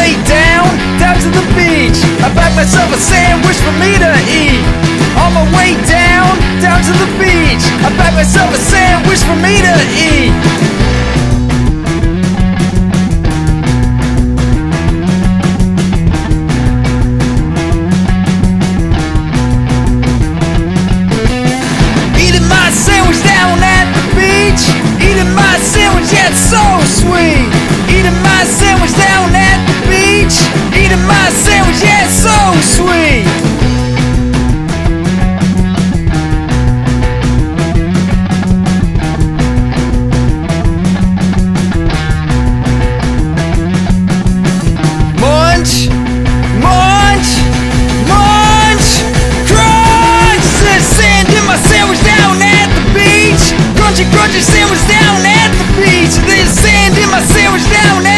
way down to the beach. I packed myself a sandwich for me to eat. On my way down to the beach. I packed myself a sandwich for me to eat. Eating my sandwich down at the beach. Eating my sandwich, yeah, it's so sweet. Eating my sandwich down at the beach. Eating my sandwich, yeah, it's so sweet. Munch, munch, munch, crunch. There's sand in my sandwich down at the beach. Crunchy, crunchy sandwich down at the beach. There's sand in my sandwich down at